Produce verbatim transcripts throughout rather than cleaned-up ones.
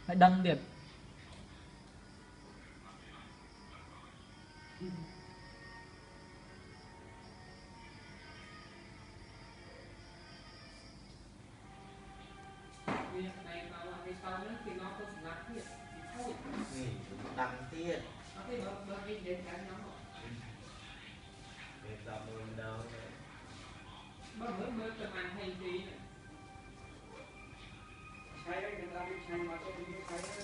phải đăng điện đăng tiết việc làm mình đâu mới mới mới cần ăn hay tí nàyใช้ได้กันตามที่ใช้มาก็มีใช้ได้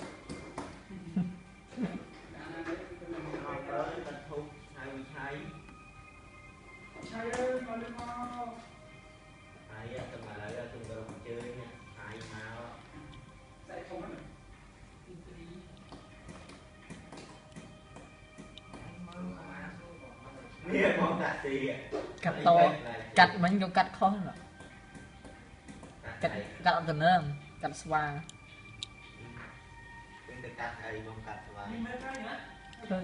เอาtới tận thuใช้ใช้ใช้เลยมาเลยมาใช้อะtừng mà lại ra từng đầu chơi nhaใช้มาใส่không hếtเนี่ยมองตัดสี cắt to cắt mấy cái cắt khó nữa cắt cắt từ nữa cắt xoa cắt ai mong cắt xoa thôi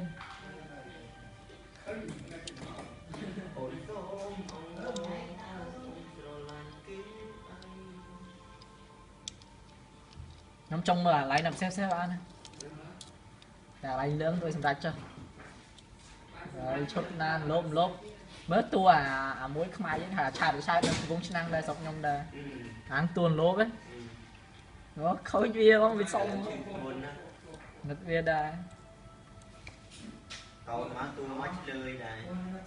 nhóm trong mà lấy nằm xếp xếp ăn là lấy lớn tôi xem ra cho rồi chốt na lốp lốp mới tua à, à muối khai với thà chả được sai được cũng năng đây sống nhông đây ăn tuần lốp ấy nó khói bia không bị xong ngất bia đây cậu má tua mắt lười đây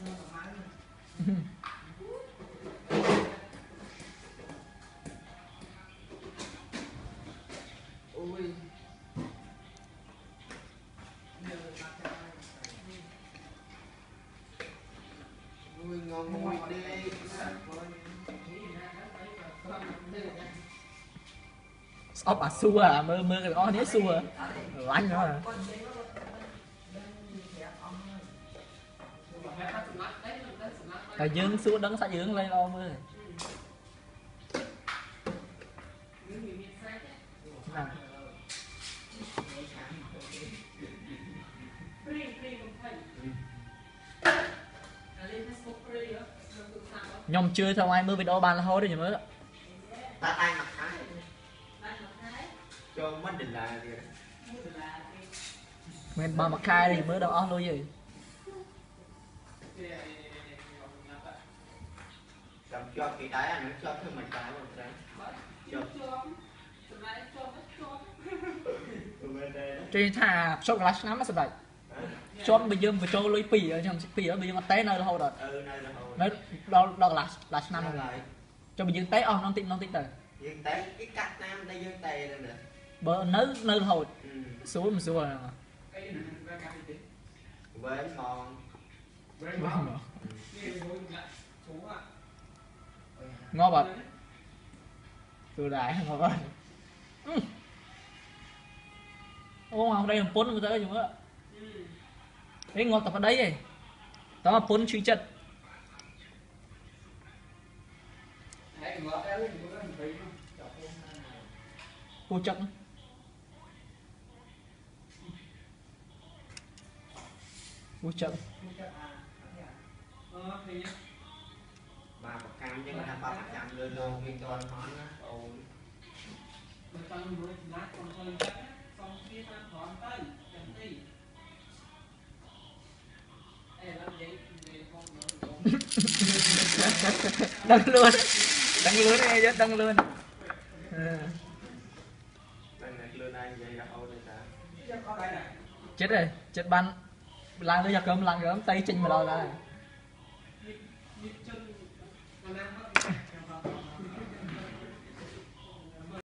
ui ui ngon mùi đi ốc à xua à mơ mơ cái con đấy xua lạnh nữa à cái dương xua đấng sao dương lên lo mơ nhom chưa theo ai mơ video bàn là thôi đấy nhỉ mơ ta ai mặc thái cho mất định là gì mình ba mặc khai thì mới đâu on luôn gì làm cho cái đáy anh nó cho thêm mình cái một cái trên thà số là ngắm nó sạch đấy cho bây giờ vừa cho lưới pì ở trong pì ở bây giờ mà té nơi đâu rồi nó đâu đâu là là năm rồi cho bây giờ té on non tin non tin từ dương té cái cắt nam đây dương tè rồi nè bờ nới nơi hồi xuống mà xuống rồi với ngon ngon bật từ đại ngon bật ô không đây là pốn người ta dùng á đấy ngon tập ở đấy này đó là pốn truy chất cô chậm cô chậm ba bậc cam chứ là ba bậc cam lên luôn nguyên con món á ôi đăng luôn đăng luôn này chứ đăng luôn chết rồi chết ban lang nó giặc cơm lang gớm tay chân mà đâu ra